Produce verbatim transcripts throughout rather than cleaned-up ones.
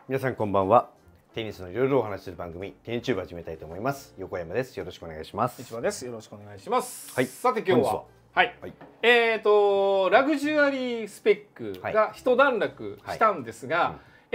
皆さんこんばんは。テニスのいろいろお話しする番組、テニチューブ始めたいと思います。横山です。よろしくお願いします。 市場です。よろしくお願いします。 はい。 さて今日は、ははい、はい、えっ、ー、とラグジュアリースペックが一段落したんですが、はい、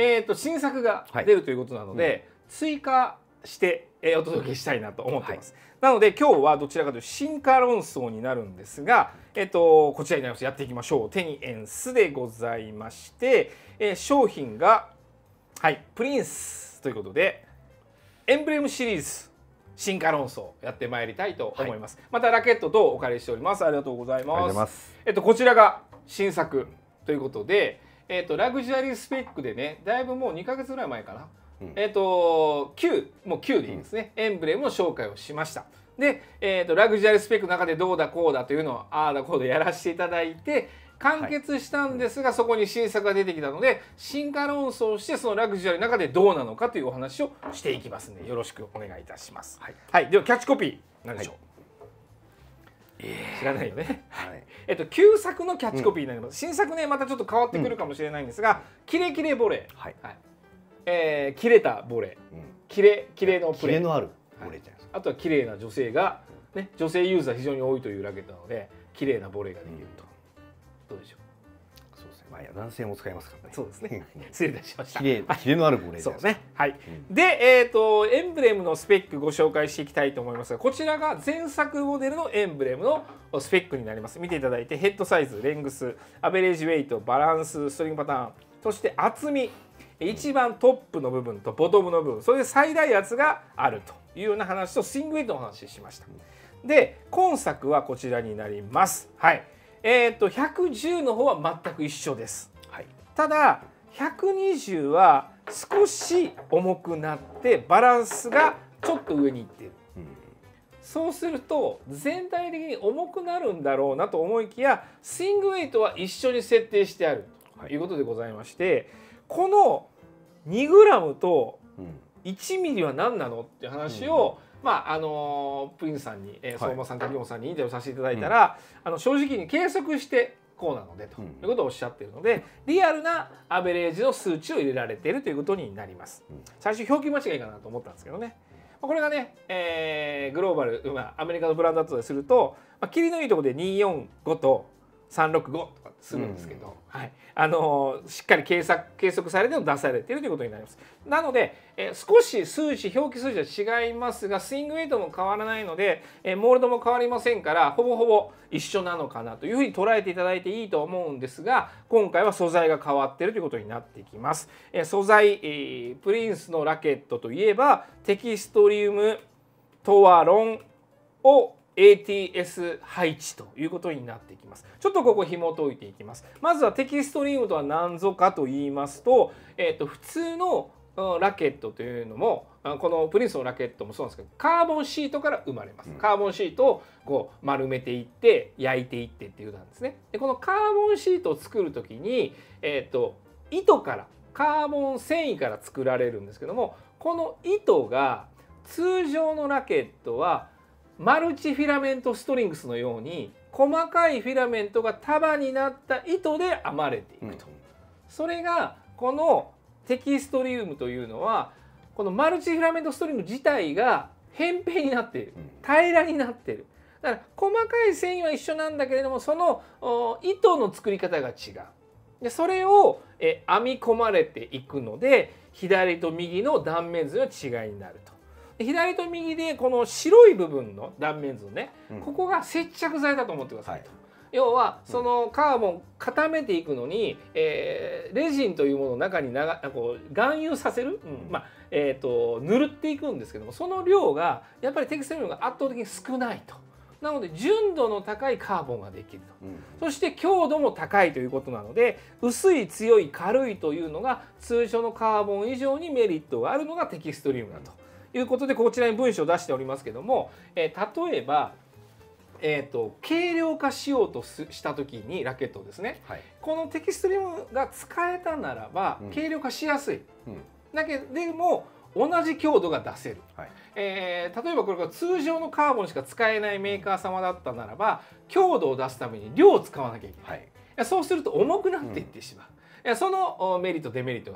えっ、ー、と新作が出るということなので、はい、うん、追加して、えー、お届けしたいなと思っています。はい、なので今日はどちらかというと進化論争になるんですが、えっ、ー、とこちらになります。やっていきましょう。テニエンスでございまして、えー、商品がはいプリンスということで。エンブレムシリーズ進化論争やってまいりたいと思います。はい、またラケットとお借りしております。ありがとうございます。ますえっとこちらが新作ということで、えっとラグジュアリースペックでね、だいぶもうにかげつぐらい前かな。うん、えっときゅうもうきゅうでいいですね。うん、エンブレムの紹介をしました。で、えっとラグジュアリースペックの中でどうだこうだというのをああだこうだやらせていただいて。完結したんですが、はい、そこに新作が出てきたので進化論争してそのラグジュアリーの中でどうなのかというお話をしていきますのでよろしくお願いいたします。はい、はい、ではキャッチコピー何でしょう、はい、知らないよね。はい、えっと旧作のキャッチコピーになります。うん、新作ねまたちょっと変わってくるかもしれないんですが、うん、キレキレボレー、はいはい、えー、切れたボレー、うん、キレキレのプレー、キレのあるボレーじゃないですか。はい、あとは綺麗な女性がね女性ユーザー非常に多いというラケットなので綺麗なボレーができると。うん、どうでしょう。そうですね。まあ男性も使いますからね。そうですね。失礼いたしました。綺麗のあるボレーです。そうですね。はい。うん、で、えっ、ー、とエンブレムのスペックご紹介していきたいと思いますが、こちらが前作モデルのエンブレムのスペックになります。見ていただいてヘッドサイズ、レングス、アベレージウェイト、バランス、ストリングパターン、そして厚み、一番トップの部分とボトムの部分、それで最大圧があるというような話とスイングウェイトの話をしました。で、今作はこちらになります。はい。えー、とひゃくじゅうの方は全く一緒です。はい、ただひゃくにじゅうは少し重くなってバランスがちょっと上にいっている。うん、そうすると全体的に重くなるんだろうなと思いきやスイングウェイトは一緒に設定してあるということでございまして、このにグラムといちミリは何なのっていう話を、うん、まああのプリンスさんに、えー、相馬さんかギオンさんにインタビューさせていただいたら、うん、あの正直に計測してこうなのでということをおっしゃっているので、リアルなアベレージの数値を入れられているということになります。うん、最初表記間違いかなと思ったんですけどね。これがね、えー、グローバル、まあ、アメリカのブランドだとすると、まあ、切りのいいところでにひゃくよんじゅうごとさんびゃくろくじゅうごとかするんですけど、うん、はい、あのー、しっかり計測、計測されて出されているということになります。なので、えー、少し数値表記数値は違いますがスイングウェイトも変わらないので、えー、モールドも変わりませんからほぼほぼ一緒なのかなというふうに捉えていただいていいと思うんですが、今回は素材が変わっているということになってきます。えー、素材、えー、プリンスのラケットといえばテキストリウムトワロンをエーティーエス 配置ということになってきます。ちょっとここ紐解いていきます。まずはテキストリウムとは何ぞかと言いますと、えーと、普通のラケットというのもこのプリンスのラケットもそうなんですけどカーボンシートから生まれます。カーボンシートをこう丸めていって焼いていってっていうなんですね。でこのカーボンシートを作る時に、えーと、糸からカーボン繊維から作られるんですけども、この糸が通常のラケットはマルチフィラメントストリングスのように細かいフィラメントが束になった糸で編まれていくと。それがこのテキストリウムというのはこのマルチフィラメントストリング自体が扁平になっている、平らになっている。だから細かい繊維は一緒なんだけれどもその糸の作り方が違う。でそれをえ編み込まれていくので左と右の断面図の違いになると。左と右でこの白い部分の断面図ね、うん、ここが接着剤だと思ってくださいと。はい、要はそのカーボンを固めていくのに、えー、レジンというものを中になこう含有させる、うん、まあえーと塗っていくんですけどもその量がやっぱりテキストリウムが圧倒的に少ないと。なので純度の高いカーボンができると、うん、そして強度も高いということなので薄い強い軽いというのが通常のカーボン以上にメリットがあるのがテキストリウムだと。いうことでこちらに文章を出しておりますけども、えー、例えば、えーと、軽量化しようとした時にラケットをですね、はい、このテキストリウムが使えたならば、うん、軽量化しやすい、うん、だけどでも同じ強度が出せる、はい、えー、例えばこれが通常のカーボンしか使えないメーカー様だったならば強度を出すために量を使わなきゃいけない、はい、そうすると重くなっていってしまう、うん、そのメリットデメリットがあります。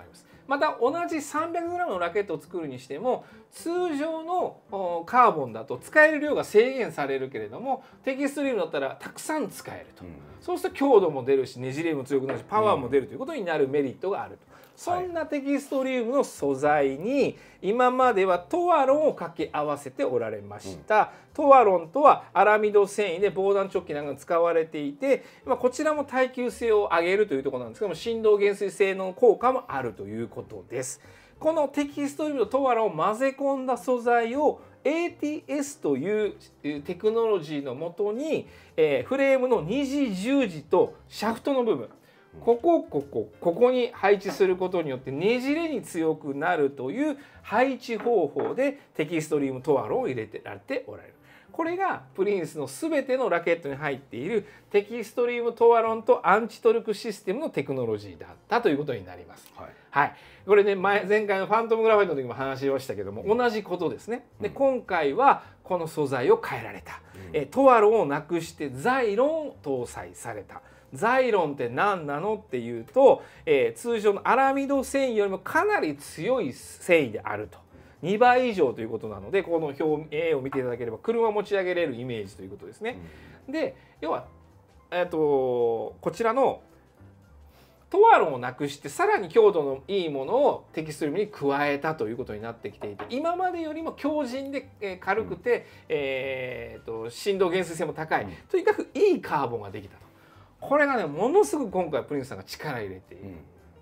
また同じ さんびゃくグラム のラケットを作るにしても通常のカーボンだと使える量が制限されるけれどもテキストリームだったらたくさん使えると、うん、そうすると強度も出るしねじれも強くなるしパワーも出るということになるメリットがあると、うん、そんなテキストリームの素材に今まではトワロンを掛け合わせておられました、うん、トワロンとはアラミド繊維で防弾チョッキなんかが使われていて、まあ、こちらも耐久性を上げるというところなんですけども振動減衰性の効果もあるということです。このテキストリームとトワロンを混ぜ込んだ素材を エーティーエス というテクノロジーのもとに、えー、フレームの二次十字とシャフトの部分ここここここに配置することによってねじれに強くなるという配置方法でテキストリームトワロンを入れてられておられる。これがプリンスの全てのラケットに入っているテキストリームトワロンとアンチトルクシステムのテクノロジーだったということになります。はい、はい、これね 前, 前回のファントムグラファイトの時も話しましたけども同じことですね。で今回はこの素材を変えられた、うん、えトワロンをなくしてザイロンを搭載された。ザイロンって何なのっていうと、えー、通常のアラミド繊維よりもかなり強い繊維であると。にばい以上ということなのでこの表絵を見ていただければ車を持ち上げれるイメージということですね。うん、で要は、えー、とこちらのトワロンをなくしてさらに強度のいいものをテキストリームに加えたということになってきていて今までよりも強靭で軽くて、うんえー、と振動減衰性も高い、うん、とにかくいいカーボンができたと。これがねものすごく今回プリンスさんが力入れている。うん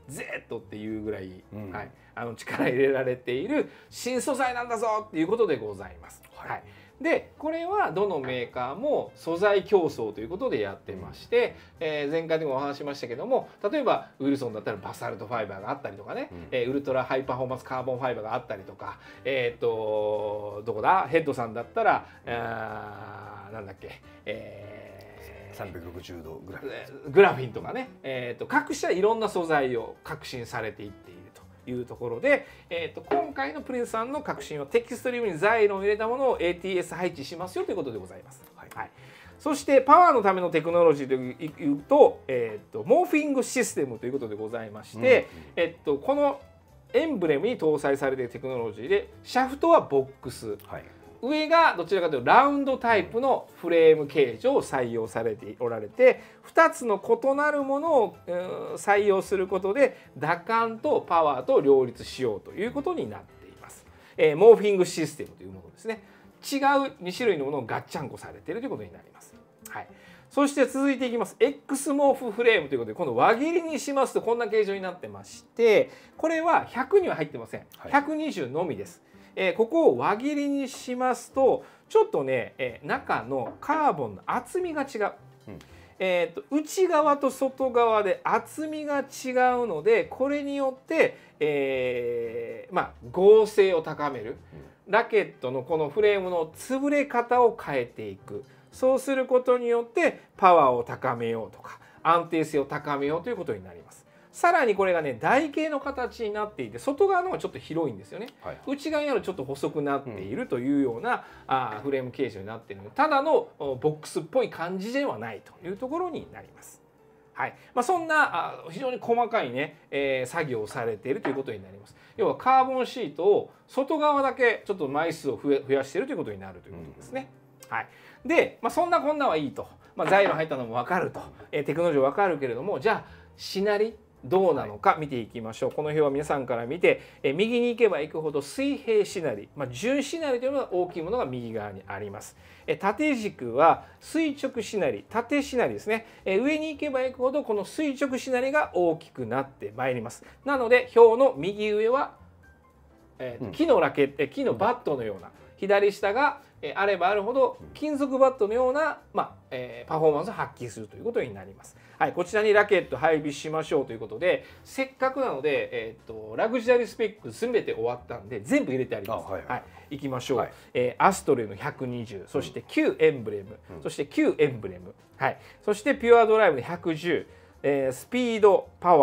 Z っていうぐらい、うんはい、あの力入れられている新素材なんだぞっていうことでございます。はいはい、でこれはどのメーカーも素材競争ということでやってまして、うんえー、前回でもお話しましたけども例えばウィルソンだったらバサルトファイバーがあったりとかね、うんえー、ウルトラハイパフォーマンスカーボンファイバーがあったりとか、えー、とどこだヘッドさんだったら、うん、あなんだっけ、えーさんびゃくろくじゅうどグラフィングラフィンとかね、えー、と各社いろんな素材を革新されていっているというところで、えー、と今回のプリンスさんの革新はテキストリームにザイロンを入れたものを エーティーエス 配置しますよということでございます。はいはい、そしてパワーのためのテクノロジーというと、えー、とモーフィングシステムということでございまして、うんうんえー、とこのエンブレムに搭載されているテクノロジーでシャフトはボックス、はい上がどちらかというとラウンドタイプのフレーム形状を採用されておられてふたつの異なるものを採用することで打感とパワーと両立しようということになっています。えー、モーフィングシステムというものですね。違うに種類のものをガッチャンコされているということになります。はい、そして続いていきます X モーフフレームということで今度輪切りにしますとこんな形状になってましてこれはひゃくには入ってません。ひゃくにじゅうのみです。えー、ここを輪切りにしますとちょっとね、えー、中のカーボンの厚みが違う、うんえー、と内側と外側で厚みが違うのでこれによって、えーまあ、剛性を高める、うん、ラケットのこのフレームの潰れ方を変えていくそうすることによってパワーを高めようとか安定性を高めようということになります。さらにこれがね台形の形になっていて外側の方がちょっと広いんですよね、はい、内側にあるちょっと細くなっているというような、うん、あフレーム形状になっているのでただのボックスっぽい感じではないというところになります。はいまあ、そんなあ非常に細かいね、えー、作業をされているということになります。要はカーボンシートを外側だけちょっと枚数を増やしているということになるということですね。うん、はい、で、まあ、そんなこんなはいいと、まあ、材料入ったのも分かると、えー、テクノロジー分かるけれどもじゃあしなりどうなのか見ていきましょう。この表は皆さんから見てえ右に行けば行くほど水平しなり、まあ、順しなりというのが大きいものが右側にあります。え縦軸は垂直しなり縦しなりですね。え上に行けば行くほどこの垂直しなりが大きくなってまいります。なので表の右上は、えー、木のラケット木のバットのような左下があればあるほど金属バットのような、まあえー、パフォーマンスを発揮するということになります。はい、こちらにラケット配備しましょうということでせっかくなので、えー、とラグジュアリースペック全て終わったんで全部入れてあります。はい、はい、いきましょう。はい、えー、アストレのひゃくにじゅうそして旧エンブレム、うん、そして旧エンブレム、はい、そしてピュアドライブのひゃくじゅう、えー、スピードパワーそ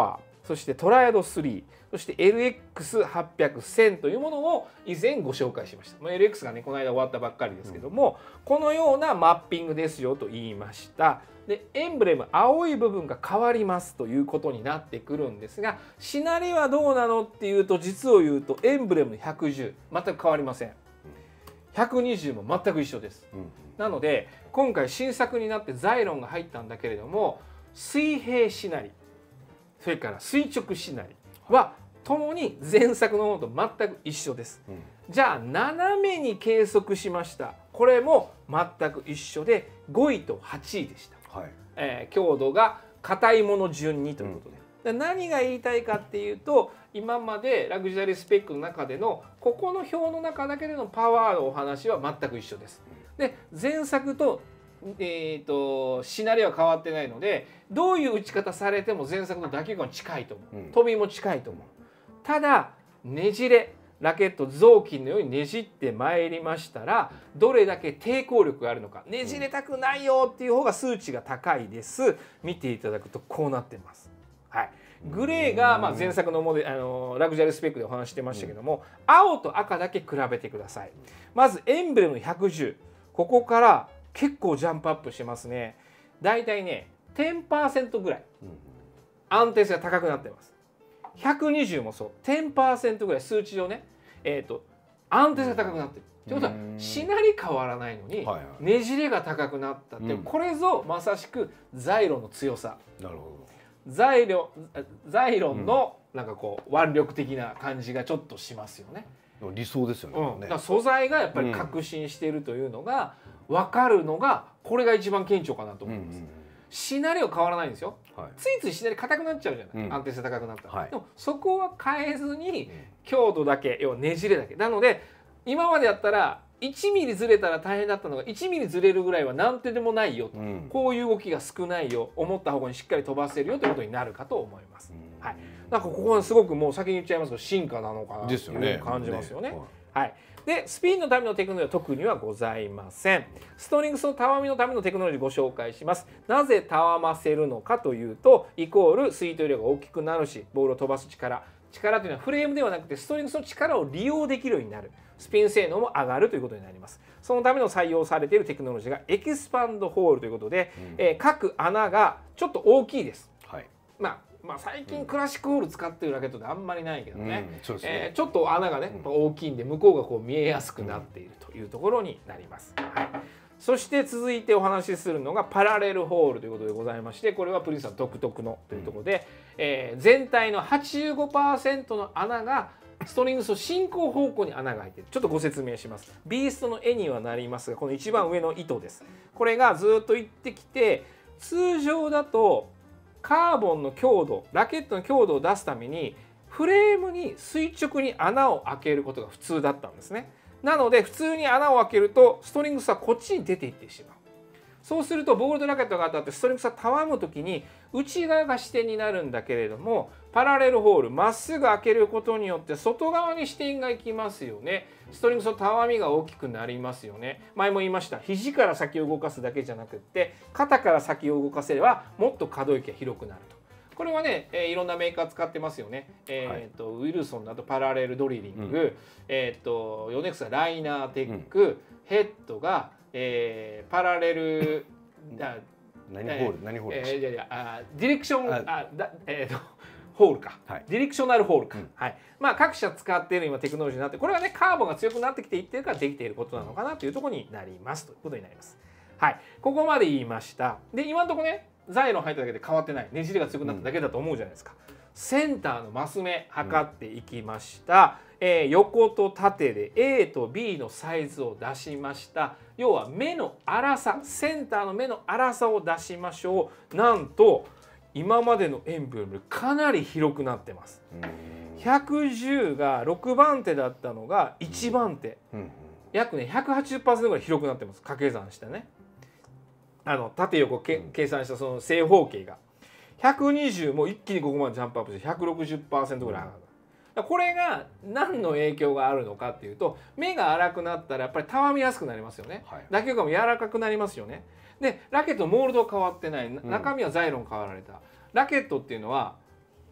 そしてトライアドスリー、そして エルエックスはっぴゃく、せんというものを以前ご紹介しました。エルエックス がねこの間終わったばっかりですけども、うん、このようなマッピングですよと言いました。でエンブレム青い部分が変わりますということになってくるんですが、しなりはどうなのっていうと、実を言うとエンブレムひゃくじゅう全く変わりません。ひゃくにじゅうも全く一緒です。うん、なので今回新作になってザイロンが入ったんだけれども、水平しなりそれから垂直しなりはともに前作のものと全く一緒です。うん、じゃあ斜めに計測しました。これも全く一緒でごいとはちいでした。はい、えー、強度が硬いもの順にということで、うん、で何が言いたいかっていうと、今までラグジュアリースペックの中でのここの表の中だけでのパワーのお話は全く一緒です。で前作とえーとしなりは変わってないので、どういう打ち方されても前作の打球感は近いと思う、うん、飛びも近いと思う。ただねじれラケット雑巾のようにねじってまいりましたら、どれだけ抵抗力があるのか。ねじれたくないよっていう方が数値が高いです。見ていただくとこうなってます。はい、グレーがまあ前作のモデルあのラグジュアリースペックでお話してましたけども、青と赤だけ比べてください。まずエンブレムひゃくじゅう、ここから結構ジャンプアップしてますね。だいたいね じゅっパーセント ぐらい安定性が高くなってます。ひゃくにじゅうもそう、 じゅっパーセント ぐらい数値上ね、えー、と安定性が高くなってる。ということはしなり変わらないのにねじれが高くなったって、これぞまさしくザイロンの強さ。なるほど。ザイロン、ザイロンのなんかこう腕力的な感じがちょっとしますよね。 理想ですよね。うん、 だから素材がやっぱり革新しているというのが分かるのが、これが一番顕著かなと思います。うんうん、しなりは変わらないんですよ。はい、ついついしなり硬くなっちゃうじゃない、うん、安定性高くなったら、はい、でもそこは変えずに強度だけ、要はねじれだけなので、今までやったらいちミリずれたら大変だったのがいちミリずれるぐらいはなんてでもないよと、うん、こういう動きが少ないよ、思った方向にしっかり飛ばせるよということになるかと思います。うん、はい、なんかここはすごくもう先に言っちゃいますけど進化なのかなという感じますよね。ね、はい、でスピンのためのテクノロジーは特にはございません。ストリングスのたわみのためのテクノロジーをご紹介します。なぜたわませるのかというと、イコールスイート量が大きくなるし、ボールを飛ばす力力というのはフレームではなくてストリングスの力を利用できるようになる、スピン性能も上がるということになります。そのための採用されているテクノロジーがエキスパンドホールということで、うん、えー、各穴がちょっと大きいです。はい、まあまあ、最近クラシックホール使ってるラケットであんまりないけどね、うん、えー、ちょっと穴がね、うん、大きいんで向こうがこう見えやすくなっているというところになります。はい、そして続いてお話しするのがパラレルホールということでございまして、これはプリンスさん独特のというところで、うん、えー、全体の はちじゅうごパーセント の穴がストリングスの進行方向に穴が開いている。ちょっとご説明します。ビーストの絵にはなりますが、この一番上の糸です。これがずっと行ってきて、通常だとカーボンの強度、ラケットの強度を出すためにフレームに垂直に穴を開けることが普通だったんですね。なので普通に穴を開けるとストリングスはこっちに出ていってしまう。そうするとボールとラケットが当たってストリングスがたわむ時に内側が支点になるんだけれども、パラレルホールまっすぐ開けることによって外側に支点が行きますよね。ストリングスのたわみが大きくなりますよね。前も言いました、肘から先を動かすだけじゃなくって肩から先を動かせればもっと可動域が広くなると。これはね、えー、いろんなメーカー使ってますよね。えーとはい、ウィルソンだとパラレルドリリング、うん、えーとヨネックスはライナーテック、うん、ヘッドが、えー、パラレル何ホール何ホール、 えー、いやいやあディレクションあだ、えー、とホールか、はい、ディレクショナルホールか、うん、はい、まあ各社使っている今テクノロジーになって、これはねカーボンが強くなってきていってるからできていることなのかなというところになりますということになります。はい、ここまで言いました。で今のところねザイロン入っただけで変わってない、ねじれが強くなっただけだと思うじゃないですか。うん、センターのマス目測っていきました。うん、えー、横と縦で エー と ビー のサイズを出しました。要は目の粗さ、センターの目の粗さを出しましょう。なんと今までのエンブレムよりかなり広くなってます。ひゃくじゅうがろくばん手だったのがいちばん手、約ね ひゃくはちじゅっパーセント ぐらい広くなってます。掛け算してね、あの縦横け計算したその正方形がひゃくにじゅうも一気にここまでジャンプアップして ひゃくろくじゅっパーセント ぐらい上がる。これが何の影響があるのかっていうと、目が粗くなったらやっぱりたわみやすくなりますよね。はい、打球感も柔らかくなりますよね。でラケットのモールドは変わってない、中身はザイロン変わられた。ラケットっていうのは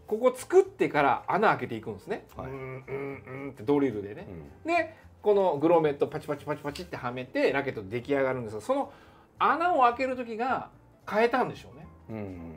ここ作ってから穴開けていくんですね、 はい、 うんうんうんってドリルでね、 うん、 でこのグロメットパチパチパチパチってはめてラケット出来上がるんですが、その穴を開ける時が変えたんでしょうね、うん、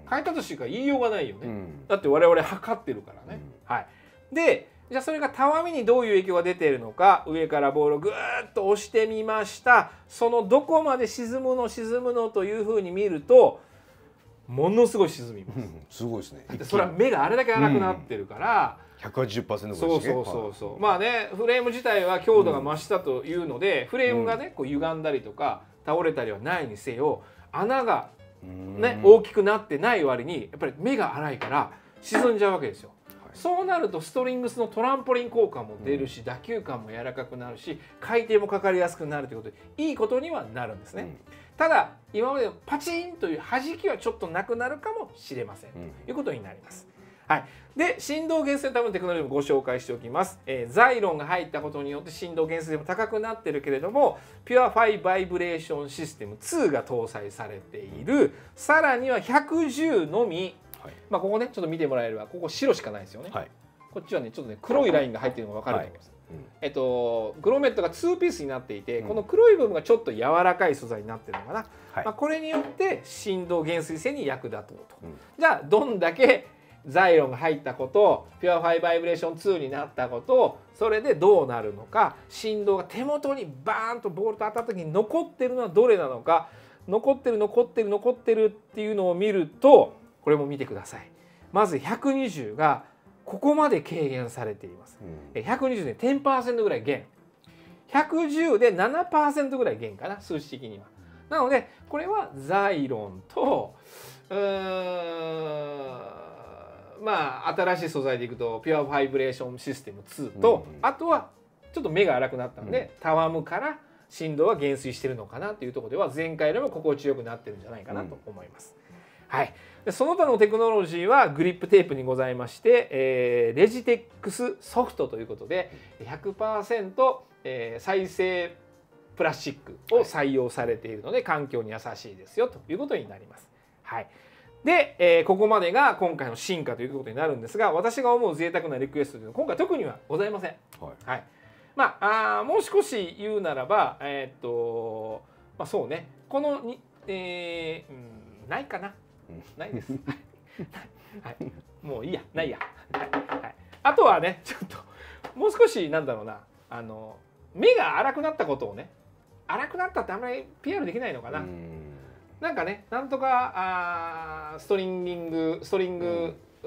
変えたとしか言いようがないよね、うん、だって我々測ってるからね、うん、はい。でじゃあそれがたわみにどういう影響が出ているのか、上からボールをぐーっと押してみました。そのどこまで沈むの沈むのというふうに見るとものすごい沈みます、うん、 すごいですね。 それは目があれだけ荒くなってるから、うん、 ひゃくはちじゅっパーセント ぐらいですね。そうそうそうそう、はい、まあねフレーム自体は強度が増したというので、うん、フレームがねこう歪んだりとか倒れたりはないにせよ、穴がね大きくなってない割にやっぱり目が荒いから沈んじゃうわけですよ。そうなるとストリングスのトランポリン効果も出るし、打球感も柔らかくなるし、回転もかかりやすくなるということでいいことにはなるんですね、うん、ただ今までのパチンという弾きはちょっとなくなるかもしれません、うん、ということになります。はい、で振動減衰のためのテクノロジーもご紹介しておきます、えー、ザイロンが入ったことによって振動減衰も高くなってるけれども、ピュアファイバイブレーションシステムツーが搭載されている、さらにはひゃくじゅうのみ、はい、まあここねちょっと見てもらえればここ白しかないですよね、はい、こっちはねちょっとね黒いラインが入っているのが分かると思います、はい、うん、えっとグロメットがツーピースになっていて、うん、この黒い部分がちょっと柔らかい素材になってるのかな、はい、まあこれによって振動減衰性に役立とうと、うん、じゃあどんだけザイロンが入ったこと、ピュアファイバイブレーションツーになったこと、それでどうなるのか、振動が手元にバーンとボールと当たった時に残ってるのはどれなのか、残ってる残ってる残ってるっていうのを見ると、これも見てください。まずひゃくにじゅうがここまで軽減されています、うん、ひゃくにじゅうで じゅっパーセント ぐらい減、ひゃくじゅうで ななパーセント ぐらい減かな、数値的には。なのでこれはザイロンとうーんまあ新しい素材でいくとピュアファイブレーションシステムツーと、うんうん、あとはちょっと目が荒くなったので、うん、たわむから振動は減衰してるのかなというところでは前回よりも心地よくなってるんじゃないかなと思います、うん、はい。でその他のテクノロジーはグリップテープにございまして、えー、レジテックスソフトということで ひゃくパーセント、えー、再生プラスチックを採用されているので環境に優しいですよということになります。はい。で、えー、ここまでが今回の進化ということになるんですが、私が思う贅沢なリクエストというのは今回特にはございません。はい。はい、まあ、あもう少し言うならば、えー、っとまあそうね、このに、えー、うんないかな、うん、ないです。はい。もういいや、ないや。はい。はい、あとはね、ちょっともう少しなんだろうな、あの目が荒くなったことをね、荒くなったってあんまり ピーアール できないのかな。なんかね、なんとかあストリンギングストリング、うん、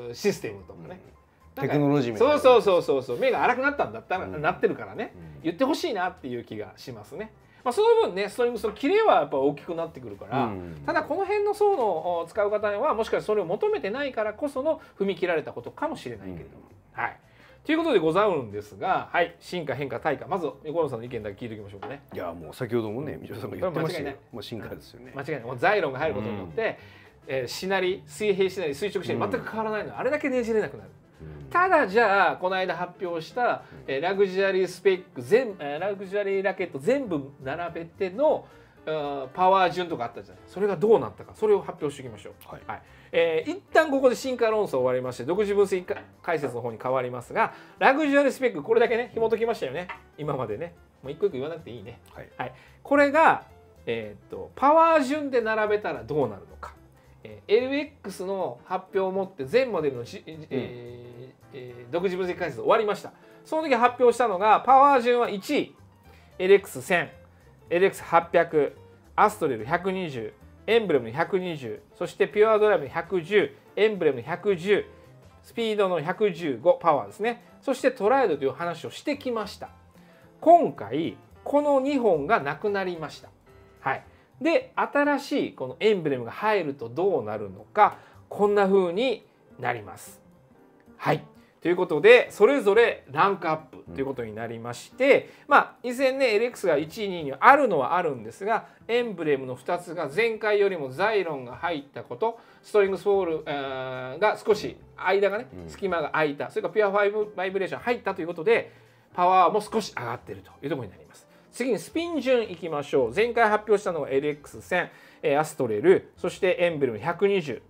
うシステムとかね、うん、 テクノロジーみたいな。 そうそうそうそう、目が荒くなったんだったら、うん、なってるからね、うん、言ってほしいなっていう気がしますね。まあ、その分ねストリングスのキレはやっぱ大きくなってくるから、うん、ただこの辺の層の使う方はもしかしたらそれを求めてないからこその踏み切られたことかもしれないけれども、うん、はい。ということでござるんですが、はい、進化変化対価、まず横野さんの意見だけ聞いておきましょうかね。 いやもう先ほどもねみちおさんが言ってましたよ。もう進化ですよね。 間違いない。もうザイロンが入ることによって、うん、えー、しなり水平しなり垂直しなり全く変わらないの、うん、あれだけねじれなくなる。うん、ただじゃあこの間発表した、えー、ラグジュアリースペック全、えー、ラグジュアリーラケット全部並べてのパワー順とかあったじゃない。それがどうなったか、それを発表しておきましょう。はい。はい、えー、一旦ここで進化論争終わりまして独自分析解説の方に変わりますが、ラグジュアリースペックこれだけね紐解きましたよね。今までね、もう一個一個言わなくていいね。はい。はい、これが、えー、っとパワー順で並べたらどうなるのか。えー、エルエックス の発表をもって全モデルの、えーえー、独自分析解説終わりました。その時発表したのがパワー順はいちい エルエックスせん。エルエックスはっぴゃく、アストレルひゃくにじゅう、エンブレムのひゃくにじゅう、そしてピュアドライブのひゃくじゅう、エンブレムのひゃくじゅう、スピードのひゃくじゅうご、パワーですね。そしてトライアドという話をしてきました。今回このにほんがなくなりました。はい。で、新しいこのエンブレムが入るとどうなるのか、こんな風になります。はい。ということでそれぞれランクアップということになりまして、うん、まあ以前ね エルエックス がいちいにいにあるのはあるんですが、エンブレムのふたつが前回よりもザイロンが入ったこと、ストリングスフォール、えー、が少し間がね隙間が空いた、それからピュアファイブバイブレーション入ったということでパワーも少し上がっているというところになります。次にスピン順いきましょう。前回発表したのは エルエックスせん、アストレル、そしてエンブレムひゃくにじゅう、そ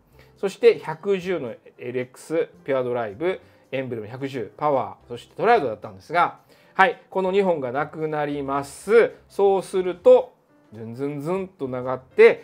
そしてひゃくじゅうの エルエックス ピュアドライブ、エンブレムひゃくじゅうパワー、そしてトライアドだったんですが、はい、このにほんがなくなります。そうするとズンズンズンと曲がって、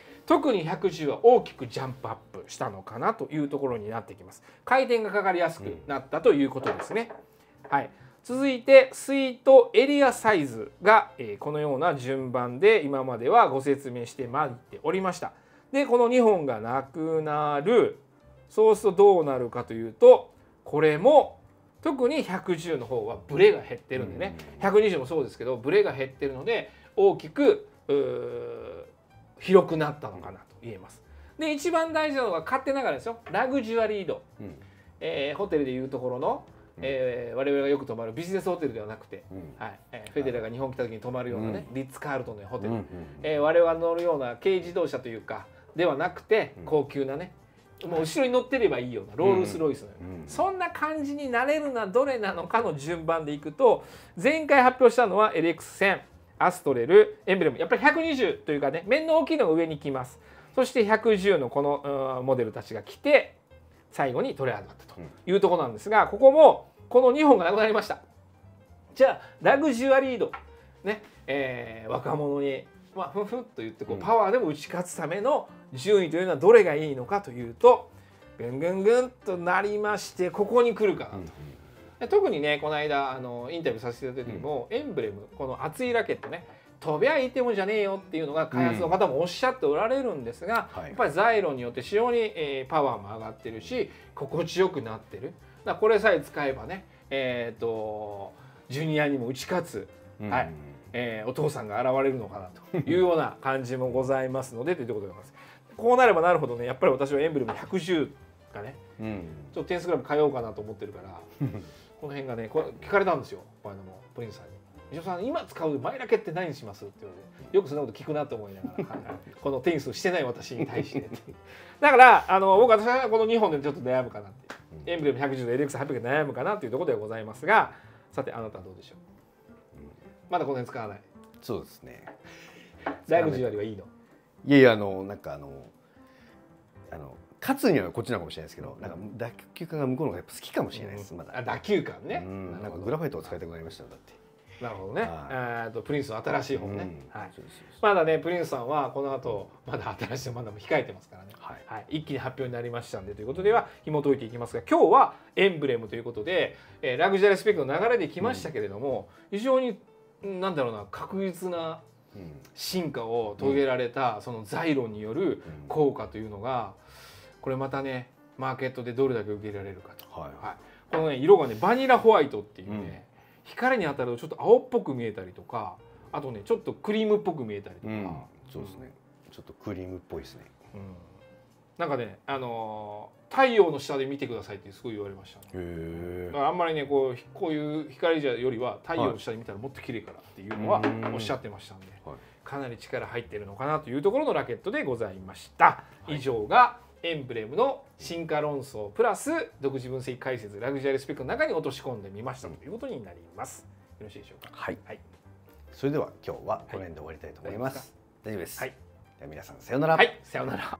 特にひゃくじゅうは大きくジャンプアップしたのかなというところになってきます。回転がかかりやすくなったということですね。はい、続いてスイートエリアサイズがこのような順番で今まではご説明してまいっておりました。でこのにほんがなくなる。そうするとどうなるかというと、これも特にひゃくじゅうの方はブレが減ってるんでね、ひゃくにじゅうもそうですけどブレが減ってるので大きく広くなったのかなと言えます。で一番大事なのが勝手ながらですよ、ラグジュアリー度、うん、えー、ホテルでいうところの、うん、えー、我々がよく泊まるビジネスホテルではなくて、うん、はい、えー、フェデラが日本来た時に泊まるようなね、うん、リッツ・カールトンのホテル、うん、えー、我々が乗るような軽自動車というかではなくて、高級なね、もう後ろに乗ってればいいようなロールスロイスのような、うん、そんな感じになれるのはどれなのかの順番でいくと、前回発表したのは エルエックスせん、アストレル、エンブレム、やっぱりひゃくにじゅうというかね、面の大きいのが上に来ます。そしてひゃくじゅうのこのモデルたちが来て、最後にトレアドだったというところなんですが、ここもこのにほんがなくなりました。じゃあラグジュアリー度ね、えー、若者にまあふんふんと言ってこうパワーでも打ち勝つための順位というのはどれがいいのかというと、ぐんぐんぐんとなりまして、ここに来るかなと。うん、特にねこの間あのインタビューさせていただいた時も、うん、エンブレムこの熱いラケットね、飛びゃいいてもじゃねえよっていうのが開発の方もおっしゃっておられるんですが、うん、やっぱりザイロンによって非常に、えー、パワーも上がってるし心地よくなってる。だからこれさえ使えばね、えー、とジュニアにも打ち勝つ、うん、はい、えー、お父さんが現れるのかなというような感じもございますのでということでございます。こうなればなるほどね、やっぱり私はエンブレムひゃくじゅうがね、うん、ちょっとテニスクラブ通おうかなと思ってるからこの辺がね、これ聞かれたんですよ、この間もプリンスさんに「伊藤さん今使うマイラケって何にします?」って言われて、よくそんなこと聞くなと思いながらこのテニスをしてない私に対してだからあの僕は私はこのにほんでちょっと悩むかなって、うん、エンブレムひゃくじゅうと エルエックスはっぴゃく で悩むかなというところではございますが、さてあなたはどうでしょう。うん、まだこの辺使わない。 そうですね。 ラグジュアリーはいいの？ いやいや、あのなんかあのあの勝つにはこっちなのかもしれないですけど、なんか打球感が向こうの方がやっぱ好きかもしれないです。うん、まだ。 あ、打球感ね。 うん、なんかグラファイトを使いたくなりましただって。 なるほどね。えっとプリンスの新しい本ね。はい。まだねプリンスさんはこの後まだ新しいまだ控えてますからね。はい。はい、一気に発表になりましたんでということでは紐解いていきますが、今日はエンブレムということで、えー、ラグジュアリースペックの流れで来ましたけれども、うん、非常になんだろうな、確実な進化を遂げられたそのザイロンによる効果というのが、これまたねマーケットでどれだけ受け入れられるかと。はいはい、このね色がねバニラホワイトっていうね、うん、光に当たるとちょっと青っぽく見えたりとか、あとねちょっとクリームっぽく見えたりとか、うん、 そうですね、ちょっとクリームっぽいですね。うん、 なんかね、あのー、太陽の下で見てくださいってすごい言われましたね。へだからあんまりねこうこういう光よりは太陽の下で見たらもっと綺麗からっていうのはおっしゃってましたんで、はい、かなり力入ってるのかなというところのラケットでございました。はい、以上がエンブレムの進化論争プラス独自分析解説ラグジュアリースペックの中に落とし込んでみましたということになります。よろしいでしょうか。 はい、はい、それでは今日はこの辺で終わりたいと思います。はい、大丈夫です。はい、では皆さんさようなら。 はい、さようなら。